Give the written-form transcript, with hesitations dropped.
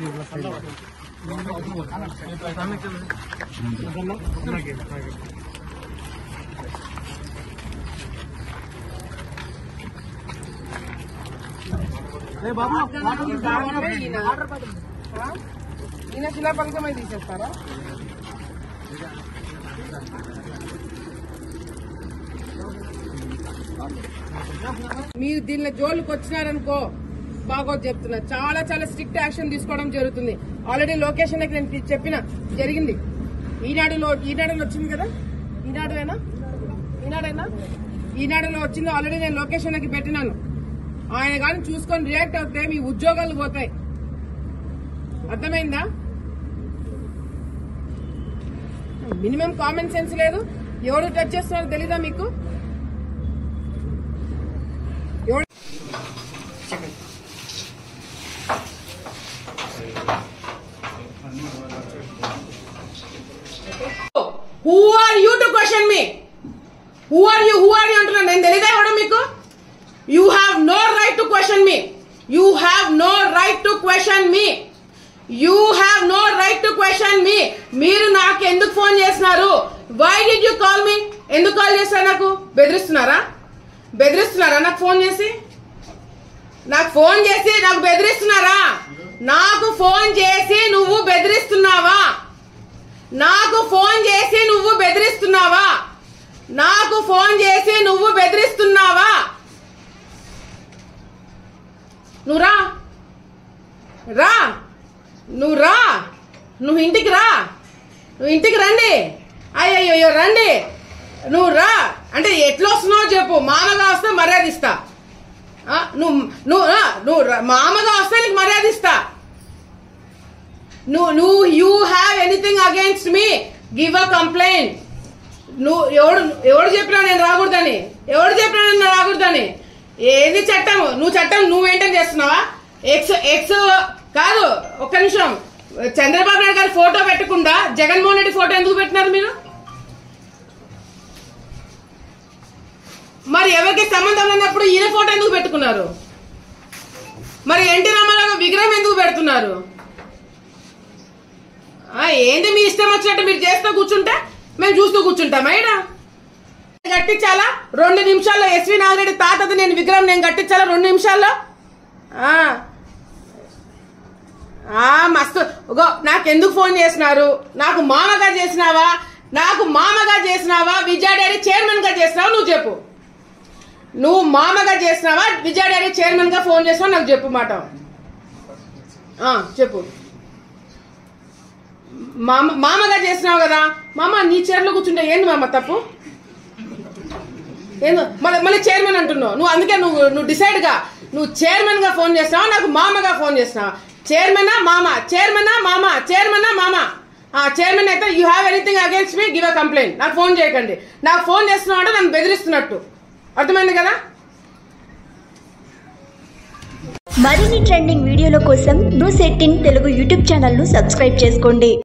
ఈయన శిలా ఫలితమై తీసేస్తారా? మీరు దీనిలో జోలికి వచ్చినారనుకో బాగోదు చెప్తున్నా. చాలా చాలా స్ట్రిక్ట్ యాక్షన్ తీసుకోవడం జరుగుతుంది. ఆల్రెడీ లొకేషన్ నేను చెప్పిన జరిగింది. ఈనాడులో వచ్చింది కదా, ఈనాడులో వచ్చింది. ఆల్రెడీ నేను లొకేషన్ కి పెట్టినాను. ఆయన కానీ చూసుకొని రియాక్ట్ అవుతే మీ ఉద్యోగాలు పోతాయి. అర్థమైందా? మినిమం కామన్ సెన్స్ లేదు. ఎవరు టచ్ చేస్తున్నారో తెలీదా మీకు? Who are you to question me? Who are you అంటున్నా. నేను తెలీదా ఎవడో మీకు? You have no right to question me. You have no right to question me. You have no right to question me. మీరు నాకు ఎందుకు ఫోన్ చేస్తున్నారు? Why did you call me? ఎందుకు కాల్ చేశారు? నాకు బెదిరిస్తున్నారా? నాకు ఫోన్ చేసి నాకు బెదిరిస్తున్నారా? నాకు ఫోన్ చేసి నువ్వు బెదిరిస్తున్నావా? నాకు ఫోన్ చేసి నువ్వు బెదిరిస్తున్నావా? నువ్వు రా, నువ్వు ఇంటికి రండి. అయ్యో రండి. నువ్వు రా అంటే ఎట్లా వస్తున్నావు చెప్పు. మామగా వస్తే మర్యాద ఇస్తా. నువ్వు మామగా వస్తే నీకు మర్యాద ఇస్తా. You have anything against me, give a complaint. ఎవడు చెప్పినా నేను రాకూడదని? ఏది చట్టం? నువ్వు మెయింటైన్ చేస్తున్నావా? ఎక్స్ కాదు. ఒక్క నిమిషం. చంద్రబాబు నాయుడు గారి ఫోటో పెట్టకుండా జగన్మోహన్ రెడ్డి ఫోటో ఎందుకు పెట్టినారు మీరు? మరి ఎవరికి సంబంధం లేనప్పుడు ఈయన ఫోటో ఎందుకు పెట్టుకున్నారు? మరి ఎన్టీ రామారావు విగ్రహం ఎందుకు పెడుతున్నారు? ఏంటి మీ ఇష్టం వచ్చినట్టు మీరు చేస్తూ కూర్చుంటే మేము చూస్తూ కూర్చుంటామా? ఈడ కట్టించాలా 2 నిమిషాల్లో? ఎస్వి నాగిరెడ్డి తాతది నేను విగ్రహం నేను కట్టించాలా 2 నిమిషాల్లో? మస్తు. నాకెందుకు ఫోన్ చేసినారు? నాకు మామగా చేసినావా? విజయ డైరీ చైర్మన్ గా చేసినావా? నువ్వు చెప్పు. నువ్వు మామగా చేసినావా? విజయ డైరీ చైర్మన్ గా ఫోన్ చేసినావా? నాకు చెప్పు మాట. చెప్పు. మామగా చేసినావు కదా. మామ నీ చైర్లో కూర్చుంటే ఏంది మామ తప్పు? ఏందో మళ్ళీ చైర్మన్ అంటున్నావు నువ్వు. అందుకే నువ్వు డిసైడ్ గా. నువ్వు చైర్మన్ గా ఫోన్ చేసినావా? నాకు మామగా ఫోన్ చేసినావా? చైర్మనా మామ? చైర్మన్ అయితే you have anything against me, give a complaint. నాకు ఫోన్ చేయకండి. నాకు ఫోన్ చేస్తున్నావు అంటే నన్ను బెదిరిస్తున్నట్టు. అర్థమైంది కదా? మరిన్ని ట్రెండింగ్ వీడియోల కోసం న్యూస్ 18 తెలుగు యూట్యూబ్ ఛానల్ ను సబ్స్క్రైబ్ చేసుకోండి.